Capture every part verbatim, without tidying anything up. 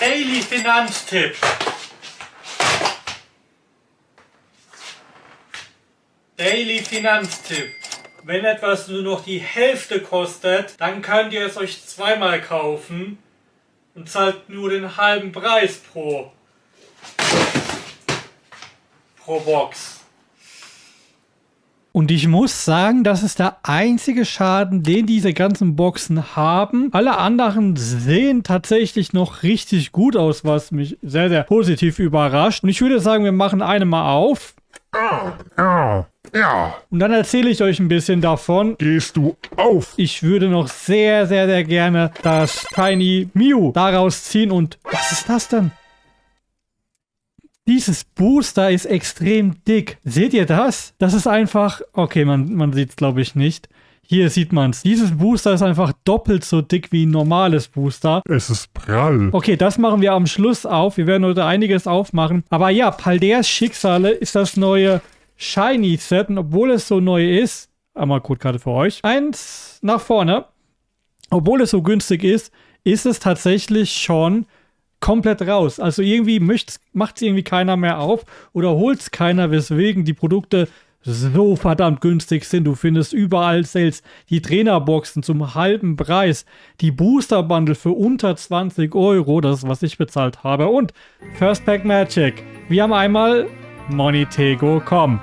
Daily Finanztipp. Daily Finanztipp. Wenn etwas nur noch die Hälfte kostet, dann könnt ihr es euch zweimal kaufen und zahlt nur den halben Preis pro, pro Box. Und ich muss sagen, das ist der einzige Schaden, den diese ganzen Boxen haben. Alle anderen sehen tatsächlich noch richtig gut aus, was mich sehr, sehr positiv überrascht. Und ich würde sagen, wir machen eine mal auf. Ja, ja. Und dann erzähle ich euch ein bisschen davon. Gehst du auf? Ich würde noch sehr, sehr, sehr gerne das Shiny Mew daraus ziehen. Und was ist das denn? Dieses Booster ist extrem dick. Seht ihr das? Das ist einfach... Okay, man, man sieht es glaube ich nicht. Hier sieht man es. Dieses Booster ist einfach doppelt so dick wie ein normales Booster. Es ist prall. Okay, das machen wir am Schluss auf. Wir werden heute einiges aufmachen. Aber ja, Paldeas Schicksale ist das neue Shiny Set. Und obwohl es so neu ist... Einmal Codekarte für euch. Eins nach vorne. Obwohl es so günstig ist, ist es tatsächlich schon... komplett raus. Also irgendwie macht es irgendwie keiner mehr auf oder holt es keiner, weswegen die Produkte so verdammt günstig sind. Du findest überall Sales, die Trainerboxen zum halben Preis, die Booster Bundle für unter zwanzig Euro, das ist, was ich bezahlt habe. Und First Pack Magic. Wir haben einmal Monitego, komm.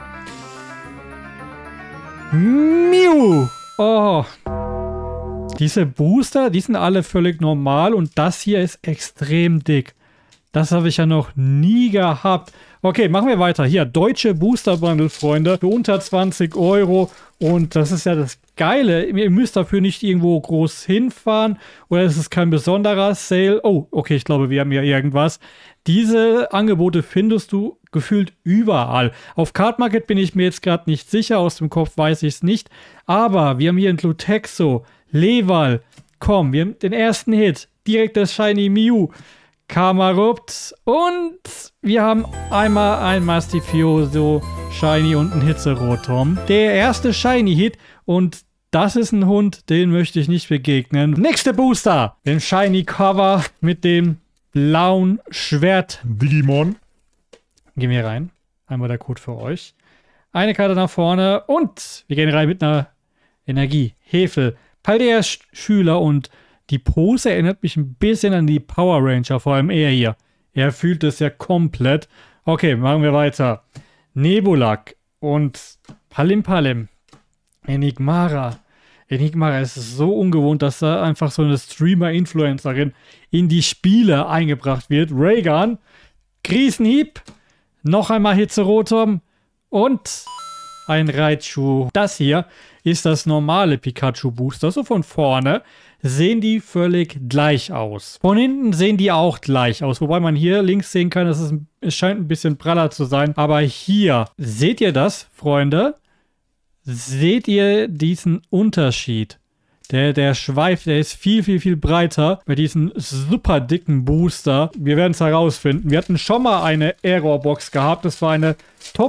Mew. Oh. Diese Booster, die sind alle völlig normal und das hier ist extrem dick. Das habe ich ja noch nie gehabt. Okay, machen wir weiter. Hier, deutsche Booster Bundle, Freunde, für unter zwanzig Euro. Und das ist ja das Geile. Ihr müsst dafür nicht irgendwo groß hinfahren oder es ist kein besonderer Sale. Oh, okay, ich glaube, wir haben ja irgendwas. Diese Angebote findest du gefühlt überall. Auf Card Market bin ich mir jetzt gerade nicht sicher. Aus dem Kopf weiß ich es nicht. Aber wir haben hier ein Glutexo, Leval, komm, wir haben den ersten Hit, direkt das Shiny Mew, Kamarupt und wir haben einmal ein Mastifioso Shiny und ein Hitzerotom. Der erste Shiny Hit und das ist ein Hund, den möchte ich nicht begegnen. Nächste Booster, den Shiny Cover mit dem blauen Schwert. Digimon. Gehen wir rein, einmal der Code für euch. Eine Karte nach vorne und wir gehen rein mit einer Energie, Hefel. Paldeas Schüler und die Pose erinnert mich ein bisschen an die Power Ranger, vor allem er hier. Er fühlt es ja komplett. Okay, machen wir weiter. Nebulak und Palimpalim. Enigmara. Enigmara ist so ungewohnt, dass da einfach so eine Streamer-Influencerin in die Spiele eingebracht wird. Raygun, Krisenhieb, noch einmal Hitzerotom und ein Raichu. Das hier ist das normale Pikachu-Booster. So von vorne sehen die völlig gleich aus. Von hinten sehen die auch gleich aus. Wobei man hier links sehen kann, dass es, es scheint ein bisschen praller zu sein. Aber hier, seht ihr das, Freunde? Seht ihr diesen Unterschied? Der, der Schweif, der ist viel, viel, viel breiter bei diesem super dicken Booster. Wir werden es herausfinden. Wir hatten schon mal eine Error-Box gehabt. Das war eine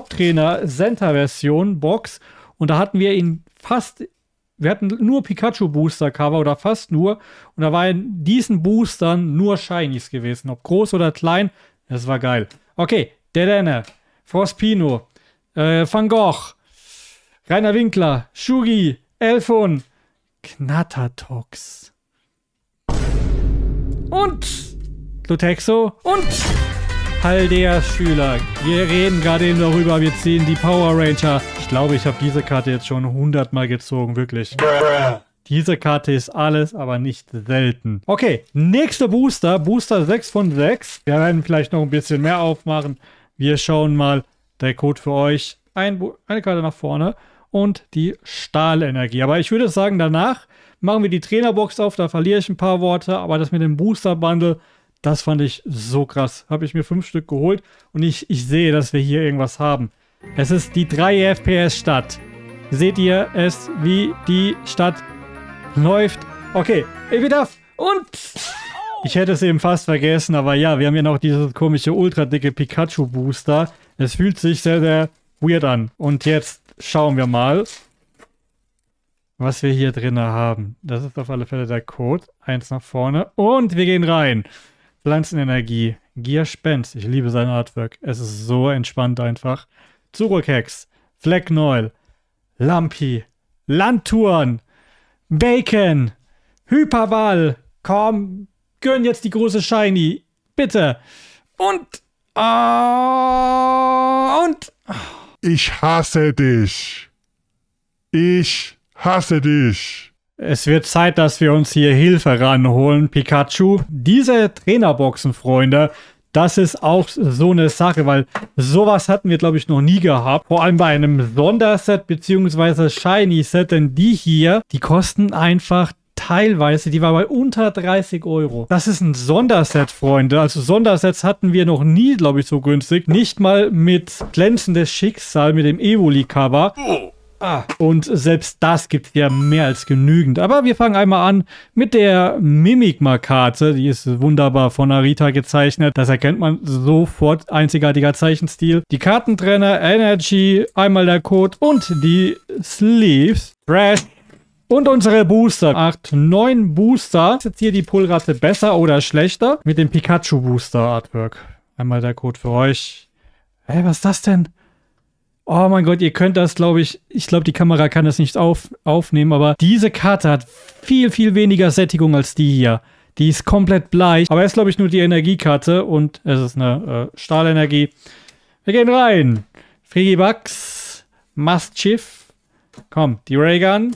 Top-Trainer-Center-Version-Box. Und da hatten wir ihn fast, wir hatten nur Pikachu-Booster-Cover oder fast nur. Und da war in diesen Boostern nur Shinies gewesen. Ob groß oder klein, das war geil. Okay, Dedenne, Frospino, äh, Van Gogh, Rainer Winkler, Shugi, Elfun, Knattatox und Glutexo und Paldeas Schüler. Wir reden gerade eben darüber, wir ziehen die Power Ranger. Ich glaube, ich habe diese Karte jetzt schon hundert Mal gezogen, wirklich. Diese Karte ist alles, aber nicht selten. Okay, nächste Booster, Booster sechs von sechs. Wir werden vielleicht noch ein bisschen mehr aufmachen. Wir schauen mal, der Code für euch. Ein eine Karte nach vorne. Und die Stahlenergie. Aber ich würde sagen, danach machen wir die Trainerbox auf. Da verliere ich ein paar Worte. Aber das mit dem Booster-Bundle, das fand ich so krass. Habe ich mir fünf Stück geholt. Und ich, ich sehe, dass wir hier irgendwas haben. Es ist die drei F P S-Stadt. Seht ihr es, wie die Stadt läuft? Okay, Epitaph. Und ich hätte es eben fast vergessen. Aber ja, wir haben ja noch dieses komische, ultra dicke Pikachu-Booster. Es fühlt sich sehr, sehr weird an. Und jetzt schauen wir mal, was wir hier drin haben. Das ist auf alle Fälle der Code. Eins nach vorne. Und wir gehen rein. Pflanzenenergie. Gearspens. Ich liebe sein Artwork. Es ist so entspannt einfach. Zurokex. Flecknoil. Lampi. Landtouren. Bacon. Hyperball. Komm, gönn jetzt die große Shiny. Bitte. Und. Uh, und. Ich hasse dich. Ich hasse dich. Es wird Zeit, dass wir uns hier Hilfe ranholen, Pikachu. Diese Trainerboxen, Freunde, das ist auch so eine Sache, weil sowas hatten wir, glaube ich, noch nie gehabt. Vor allem bei einem Sonderset bzw. Shiny-Set, denn die hier, die kosten einfach teilweise, die war bei unter dreißig Euro. Das ist ein Sonderset, Freunde. Also Sondersets hatten wir noch nie, glaube ich, so günstig. Nicht mal mit glänzendes Schicksal, mit dem Evoli-Cover. Ah, und selbst das gibt es ja mehr als genügend. Aber wir fangen einmal an mit der Mimikma-Karte. Die ist wunderbar von Narita gezeichnet. Das erkennt man sofort. Einzigartiger Zeichenstil. Die Kartentrenner, Energy, einmal der Code und die Sleeves. Trash. Und unsere Booster. acht, neun Booster. Ist jetzt hier die Pullratte besser oder schlechter? Mit dem Pikachu Booster Artwork. Einmal der Code für euch. Hä, was ist das denn? Oh mein Gott, ihr könnt das, glaube ich, ich glaube, die Kamera kann das nicht auf, aufnehmen, aber diese Karte hat viel, viel weniger Sättigung als die hier. Die ist komplett bleich, aber es ist, glaube ich, nur die Energiekarte und es ist eine äh, Stahlenergie. Wir gehen rein. Frigibax, Mastchiff, komm, die Raygun.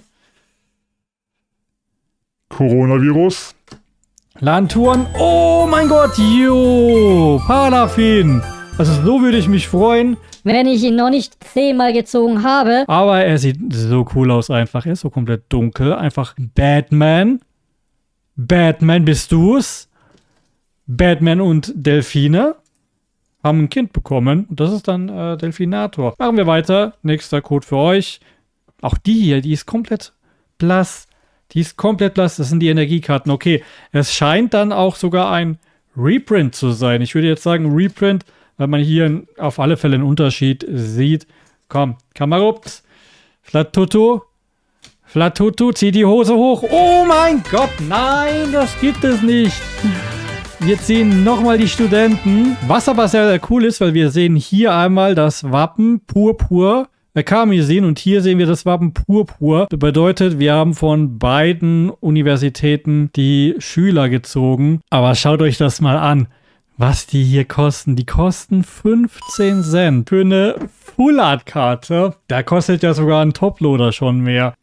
Coronavirus. Landtouren. Oh mein Gott, jo, Palafin. Also so würde ich mich freuen. Wenn ich ihn noch nicht zehnmal gezogen habe. Aber er sieht so cool aus einfach. Er ist so komplett dunkel. Einfach Batman. Batman, bist du's? Batman und Delfine haben ein Kind bekommen. Und das ist dann äh, Delfinator. Machen wir weiter. Nächster Code für euch. Auch die hier, die ist komplett blass. Die ist komplett blass. Das sind die Energiekarten. Okay, es scheint dann auch sogar ein Reprint zu sein. Ich würde jetzt sagen Reprint, weil man hier auf alle Fälle einen Unterschied sieht. Komm, Kamarupt. Flatutu. Flatutu, zieh die Hose hoch. Oh mein Gott, nein, das gibt es nicht. Wir ziehen nochmal die Studenten. Was aber sehr, sehr cool ist, weil wir sehen hier einmal das Wappen Purpur. Karmesin und hier sehen wir das Wappen Purpur. Das bedeutet, wir haben von beiden Universitäten die Schüler gezogen. Aber schaut euch das mal an, was die hier kosten. Die kosten fünfzehn Cent für eine Full-Art-Karte. Da kostet ja sogar ein Toploader schon mehr.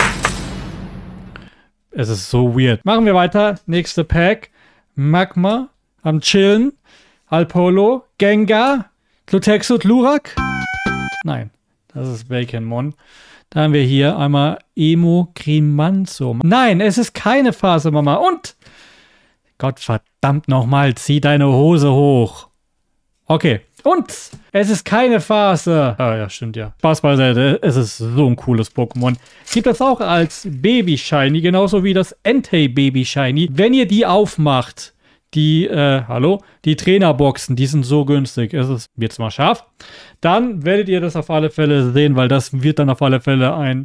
Es ist so weird. Machen wir weiter. Nächste Pack. Magma am Chillen. Alpolo. Gengar. Glutexut. Lurak. Nein. Das ist Baconmon. Da haben wir hier einmal Emo Grimanzo. Nein, es ist keine Phase, Mama. Und Gott verdammt nochmal, zieh deine Hose hoch. Okay. Und es ist keine Phase. Ah ja, stimmt ja. Spaß beiseite. Es ist so ein cooles Pokémon. Gibt es auch als Baby Shiny, genauso wie das Entei Baby Shiny. Wenn ihr die aufmacht, die, äh, hallo, die Trainerboxen, die sind so günstig. Es ist jetzt mal scharf. Dann werdet ihr das auf alle Fälle sehen, weil das wird dann auf alle Fälle ein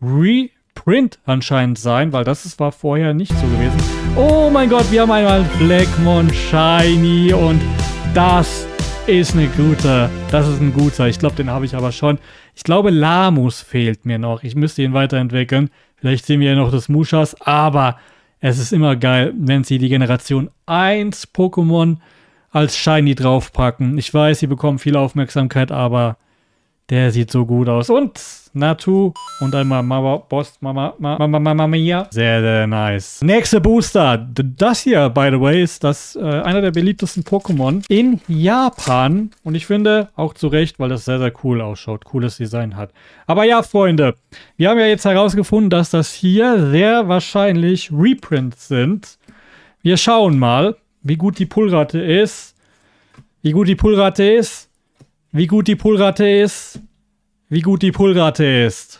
Reprint anscheinend sein, weil das ist, war vorher nicht so gewesen. Oh mein Gott, wir haben einmal Blackmon Shiny und das ist eine gute, das ist ein guter. Ich glaube, den habe ich aber schon. Ich glaube, Lamus fehlt mir noch. Ich müsste ihn weiterentwickeln. Vielleicht sehen wir ja noch das Mushas, aber es ist immer geil, wenn sie die Generation eins Pokémon als Shiny draufpacken. Ich weiß, sie bekommen viel Aufmerksamkeit, aber der sieht so gut aus. Und Natu und einmal Mama, Boss, Mama, Mama, Mama, Mama Mia. Sehr, sehr nice. Nächste Booster. Das hier, by the way, ist das äh, einer der beliebtesten Pokémon in Japan. Und ich finde, auch zu Recht, weil das sehr, sehr cool ausschaut. Cooles Design hat. Aber ja, Freunde, wir haben ja jetzt herausgefunden, dass das hier sehr wahrscheinlich Reprints sind. Wir schauen mal, wie gut die Pullrate ist. Wie gut die Pullrate ist. Wie gut die Pullrate ist. Wie gut die Pullrate ist.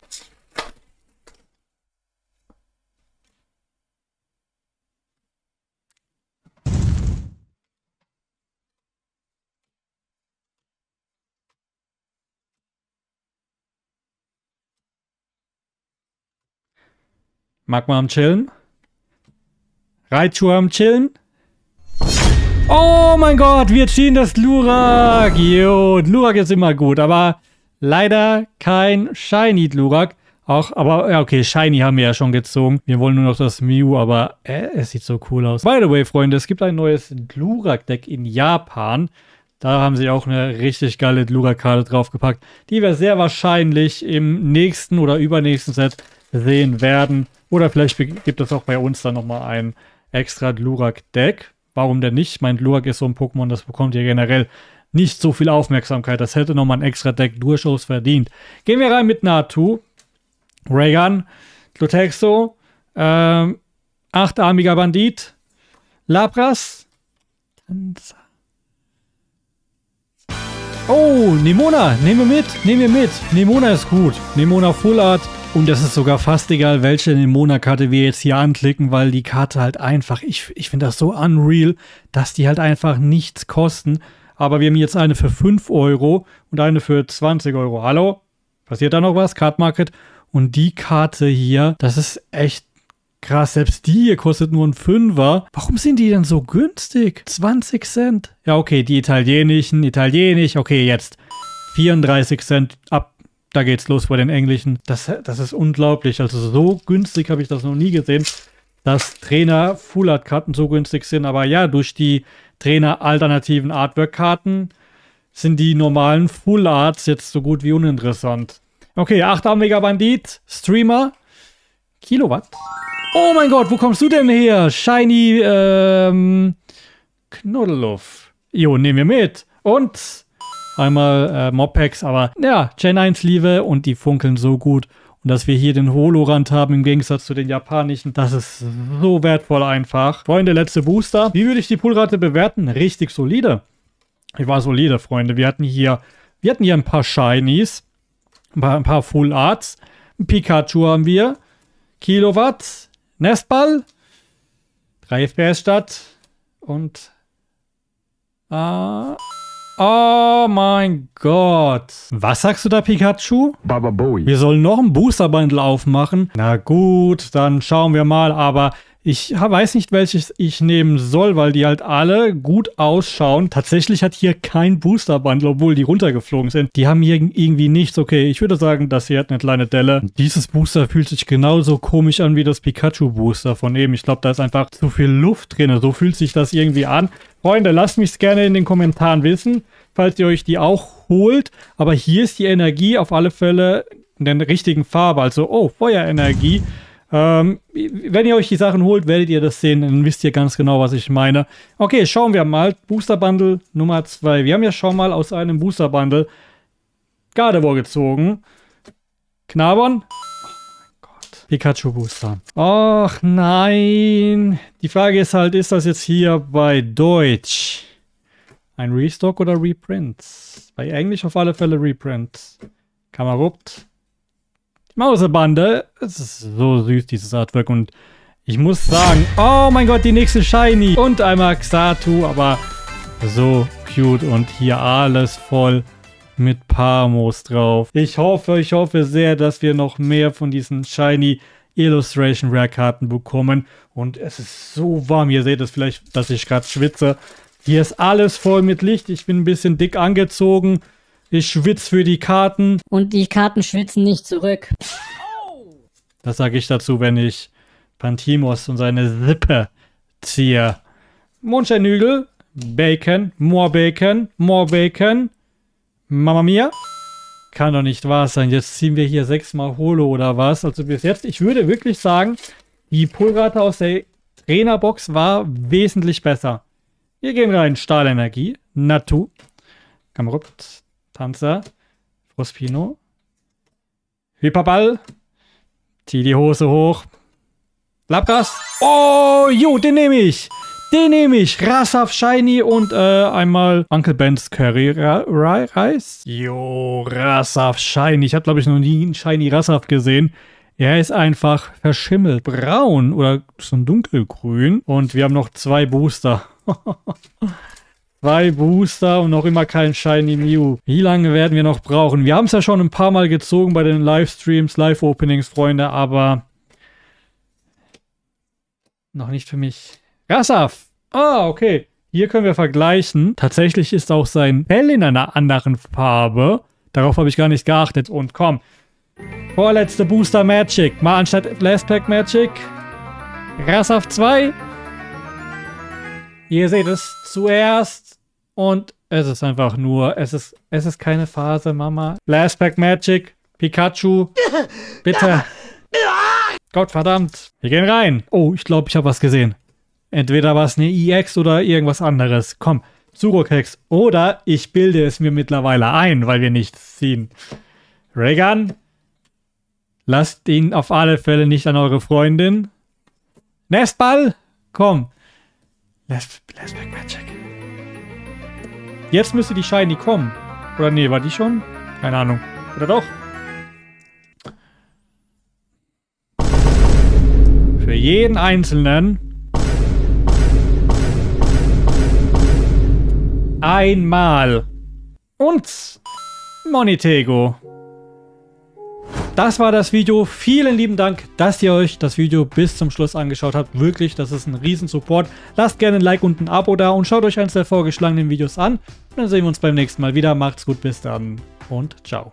Magma am Chillen. Raichu am Chillen. Oh mein Gott, wir ziehen das Glurak. Jo, Glurak ist immer gut, aber leider kein Shiny Glurak. Auch, aber ja, okay, Shiny haben wir ja schon gezogen. Wir wollen nur noch das Mew, aber äh, es sieht so cool aus. By the way, Freunde, es gibt ein neues Glurak-Deck in Japan. Da haben sie auch eine richtig geile Glurak-Karte draufgepackt, die wir sehr wahrscheinlich im nächsten oder übernächsten Set sehen werden. Oder vielleicht gibt es auch bei uns dann nochmal ein extra Glurak-Deck. Warum denn nicht? Mein Glurak ist so ein Pokémon, das bekommt ja generell nicht so viel Aufmerksamkeit. Das hätte nochmal ein extra Deck durchaus verdient. Gehen wir rein mit Natu, Raygun, Glutexo, ähm, achtarmiger Bandit, Lapras, Tanzer. Oh, Nemona, nehmen wir mit, nehmen wir mit. Nemona ist gut. Nemona Full Art. Und es ist sogar fast egal, welche Nemona-Karte wir jetzt hier anklicken, weil die Karte halt einfach, ich, ich finde das so unreal, dass die halt einfach nichts kosten. Aber wir haben jetzt eine für fünf Euro und eine für zwanzig Euro. Hallo? Passiert da noch was? Card Market. Und die Karte hier, das ist echt krass. Selbst die hier kostet nur ein Fünfer. Warum sind die denn so günstig? zwanzig Cent. Ja, okay, die italienischen, italienisch. Okay, jetzt vierunddreißig Cent ab. Da geht's los bei den englischen. Das, das ist unglaublich. Also so günstig habe ich das noch nie gesehen, dass Trainer Full Art Karten so günstig sind. Aber ja, durch die Trainer alternativen Artwork Karten sind die normalen Full Arts jetzt so gut wie uninteressant. Okay, achtarmiger Bandit, Streamer, Kilowatt. Oh mein Gott, wo kommst du denn her? Shiny, ähm, Knuddeluff. Jo, nehmen wir mit. Und einmal äh, Mopex, aber ja, Gen eins Liebe und die funkeln so gut. Und dass wir hier den Holorand haben im Gegensatz zu den japanischen, das ist so wertvoll einfach. Freunde, letzte Booster. Wie würde ich die Pullrate bewerten? Richtig solide. Ich war solide, Freunde. Wir hatten hier, wir hatten hier ein paar Shinies, ein paar, ein paar Full Arts. Ein Pikachu haben wir. Kilowatt, Nestball, drei F P S statt und ah, oh mein Gott. Was sagst du da, Pikachu? Baba Bowie. Wir sollen noch ein Booster-Bundle aufmachen. Na gut, dann schauen wir mal. Aber ich weiß nicht, welches ich nehmen soll, weil die halt alle gut ausschauen. Tatsächlich hat hier kein Booster-Bundle, obwohl die runtergeflogen sind. Die haben hier irgendwie nichts. Okay, ich würde sagen, das hier hat eine kleine Delle. Dieses Booster fühlt sich genauso komisch an wie das Pikachu-Booster von eben. Ich glaube, da ist einfach zu viel Luft drin. So fühlt sich das irgendwie an. Freunde, lasst mich es gerne in den Kommentaren wissen, falls ihr euch die auch holt. Aber hier ist die Energie auf alle Fälle in der richtigen Farbe. Also, oh, Feuerenergie. Ähm, wenn ihr euch die Sachen holt, werdet ihr das sehen. Dann wisst ihr ganz genau, was ich meine. Okay, schauen wir mal. Booster Bundle Nummer zwei. Wir haben ja schon mal aus einem Booster Bundle Gardevoir gezogen. Knabern. Pikachu Booster. Och nein. Die Frage ist halt, ist das jetzt hier bei Deutsch ein Restock oder Reprint? Bei Englisch auf alle Fälle Reprint. Kamerupt. Die Mausebande. Es ist so süß, dieses Artwork. Und ich muss sagen, oh mein Gott, die nächste Shiny. Und einmal Xatu, aber so cute. Und hier alles voll mit Parmos drauf. Ich hoffe, ich hoffe sehr, dass wir noch mehr von diesen Shiny Illustration Rare Karten bekommen. Und es ist so warm. Ihr seht es vielleicht, dass ich gerade schwitze. Hier ist alles voll mit Licht. Ich bin ein bisschen dick angezogen. Ich schwitze für die Karten. Und die Karten schwitzen nicht zurück. Das sage ich dazu, wenn ich Pantimos und seine Sippe ziehe. Mondscheinhügel, Bacon, more Bacon, more Bacon. Mama Mia. Kann doch nicht wahr sein. Jetzt ziehen wir hier sechsmal Holo oder was. Also bis jetzt, ich würde wirklich sagen, die Pullrate aus der Trainerbox war wesentlich besser. Wir gehen rein. Stahlenergie, Natu, Kamerupt, Panzer, Frospino, Hyperball, zieh die Hose hoch, Lapras. Oh, jo, den nehme ich. Den nehme ich. Rasaf Shiny und äh, einmal Uncle Ben's Curry Reis. Jo, Rasaf Shiny. Ich habe, glaube ich, noch nie einen Shiny Rasaf gesehen. Er ist einfach verschimmelt. Braun oder so ein dunkelgrün. Und wir haben noch zwei Booster. Zwei Booster und noch immer kein Shiny Mew. Wie lange werden wir noch brauchen? Wir haben es ja schon ein paar Mal gezogen bei den Livestreams, Live-Openings, Freunde, aber noch nicht für mich. Rasaf! Ah, okay. Hier können wir vergleichen. Tatsächlich ist auch sein Fell in einer anderen Farbe. Darauf habe ich gar nicht geachtet. Und komm. Vorletzte Booster Magic. Mal anstatt Last Pack Magic. Rasshaft zwei. Ihr seht es zuerst. Und es ist einfach nur. Es ist, es ist keine Phase, Mama. Last Pack Magic. Pikachu. Bitte. Gottverdammt. Wir gehen rein. Oh, ich glaube, ich habe was gesehen. Entweder war es eine E X oder irgendwas anderes. Komm, Zurokex. Oder ich bilde es mir mittlerweile ein, weil wir nichts ziehen. Regan. Lasst ihn auf alle Fälle nicht an eure Freundin. Nestball. Komm. Last Pack Magic. Jetzt müsste die Shiny kommen. Oder nee, war die schon? Keine Ahnung. Oder doch? Für jeden Einzelnen einmal. Und Monitego. Das war das Video. Vielen lieben Dank, dass ihr euch das Video bis zum Schluss angeschaut habt. Wirklich, das ist ein riesen Support. Lasst gerne ein Like und ein Abo da und schaut euch eins der vorgeschlagenen Videos an. Und dann sehen wir uns beim nächsten Mal wieder. Macht's gut, bis dann und ciao.